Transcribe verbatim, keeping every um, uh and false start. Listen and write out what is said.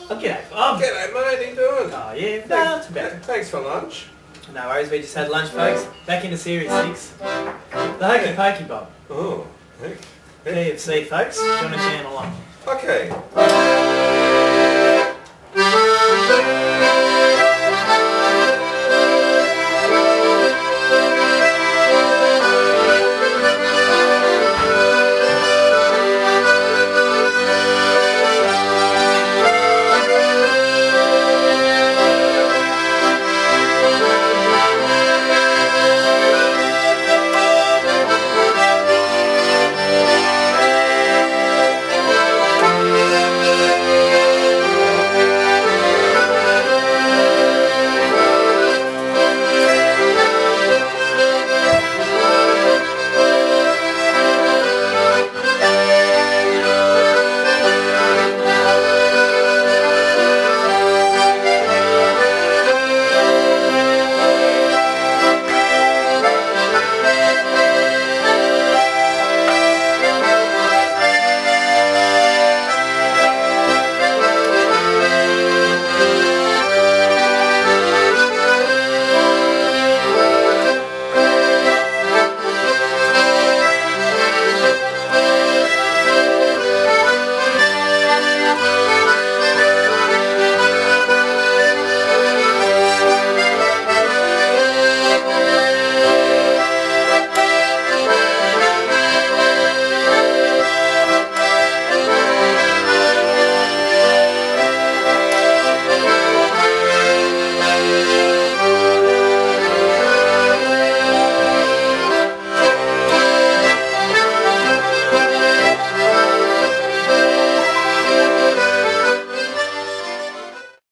Oh, g'day, Bob. G'day, mate. How you doing? Oh, yeah, Thanks, no, it's better. Thanks for lunch. No worries, we just had lunch, folks. Back into Series six. The Hokey Pokey, Bob. Oh, heck. K F C, folks. Join us down along. Okay.